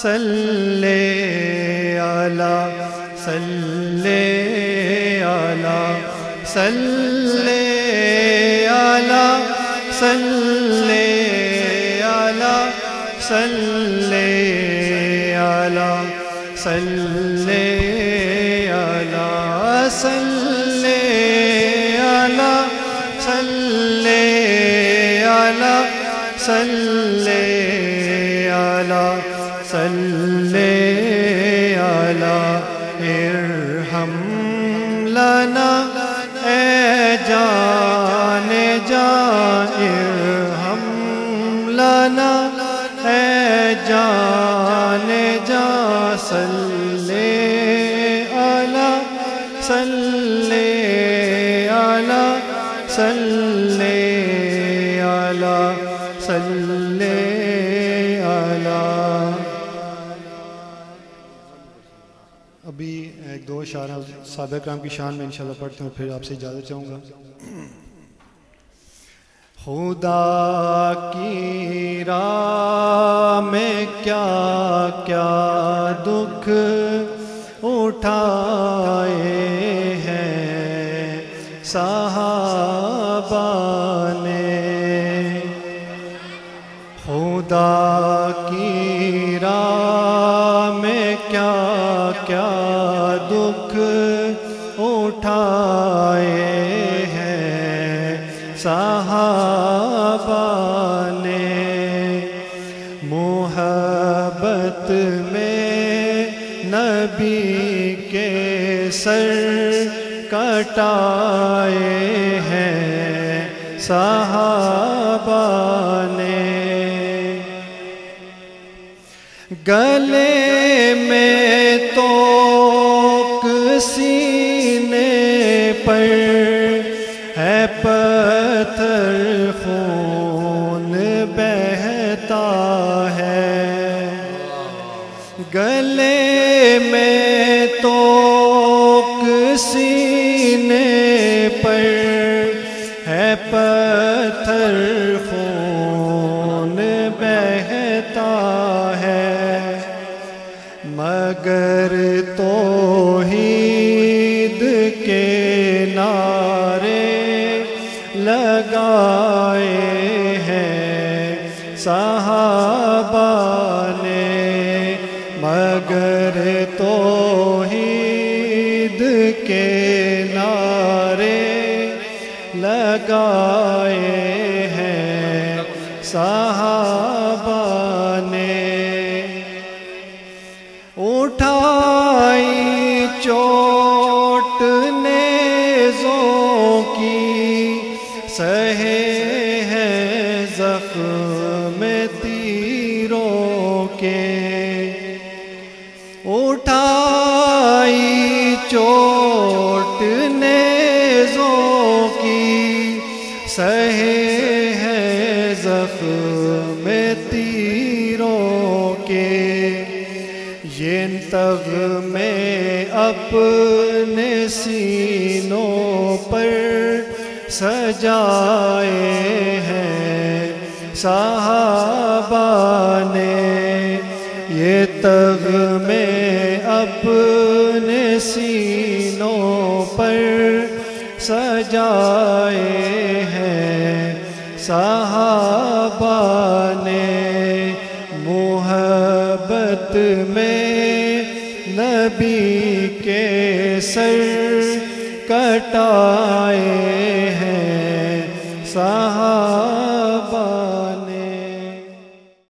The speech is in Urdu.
صلی علی صلی علی صلی علی صلی علی صلی علی صلی علی صلی علی صلی علی صلی علی صلی علی ارحم لنا اے جان جان ارحم لنا اے جان جان صلی علی صلی علی صلی علی صلی علی. ابھی ایک دو اشارہ صحابہ کرام کی شان میں انشاءاللہ پڑھتے ہیں، پھر آپ سے اجازت چاہوں گا. خدا کی راہ میں کیا کیا دکھ اٹھائے ہیں صحابہ نے. خدا کی راہ میں کیا کیا دکھ اٹھائے ہیں صحابہ نے. محبت میں نبی کے سر کٹائے ہیں صحابہ نے. گلے میں توق سینے پر ہے پتھر خون بہتا ہے. گلے میں توق سینے پر ہے پتھر خون بہتا ہے. مگر توحید کے نعرے لگائے ہیں صحابہ نے. مگر توحید کے نعرے لگائے ہیں صحابہ نے. اٹھائی چوٹ نیزوں کی سہے ہیں زخم تیروں کے. اٹھائی چوٹ نیزوں کی سہے ہیں زخم تیروں کے. یہ تغمے اپنے سینوں پر سجائے ہیں صحابہ نے. یہ تغمے اپنے سینوں پر سجائے ہیں صحابہ نے. محبت میں نبی کے سر کٹائے ہیں